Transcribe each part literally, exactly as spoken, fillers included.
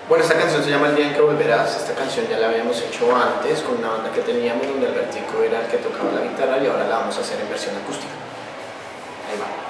Bueno, esta canción se llama El día en que volverás. Esta canción ya la habíamos hecho antes con una banda que teníamos donde Albertico era el que tocaba la guitarra y ahora la vamos a hacer en versión acústica. Ahí va.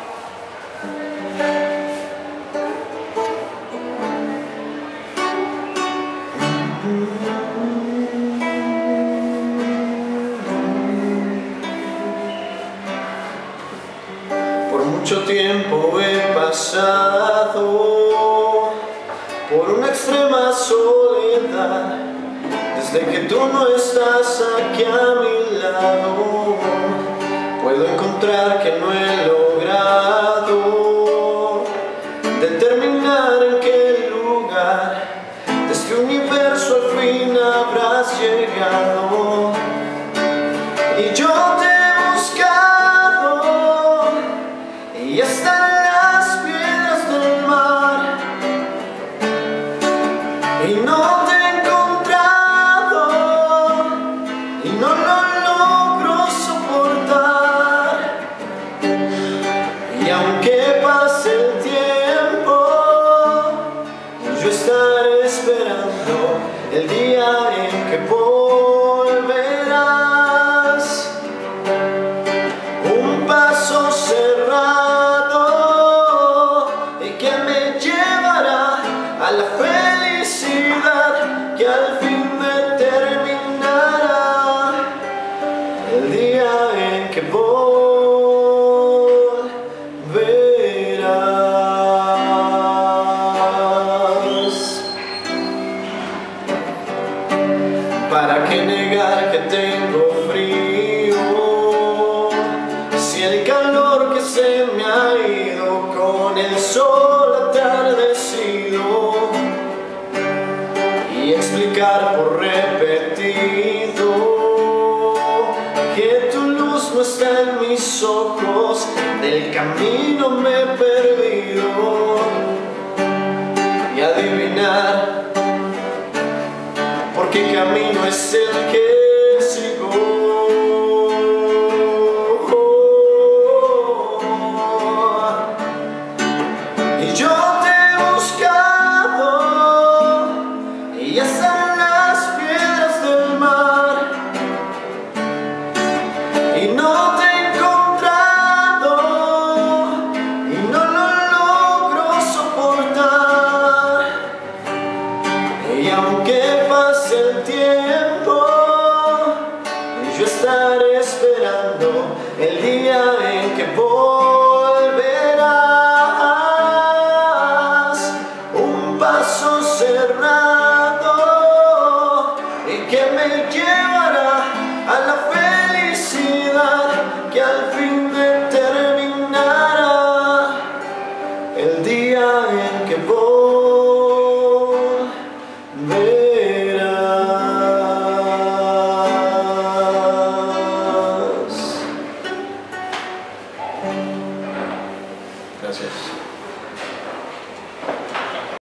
Por mucho tiempo he pasado por una extrema soledad, desde que tú no estás aquí a mi lado. Puedo encontrar que no he logrado determinar en qué lugar de este universo al fin habrás llegado. Y yo te he buscado y hasta las piedras del mar, y no te he encontrado y no lo logro soportar. Y aunque pase el tiempo, yo estaré esperando el día en que volverás. Un paso cerrado y que me llevará a la felicidad que al fin determinará el día en que volverás. ¿Para qué negar que tengo frío si el calor que se me ha ido con el sol atardecido? Y explicar por repetido que tu luz no está en mis ojos, del camino me he perdido. Y adivinar por qué camino es el que sigo. Y yo te he buscado y hasta las piedras del mar, y no te he encontrado y no lo logro soportar. Y aunque pase el tiempo, yo estaré esperando el día en que volverás. Un paso cerrado y que me llevará a la felicidad que al fin determinará el día en que volverás.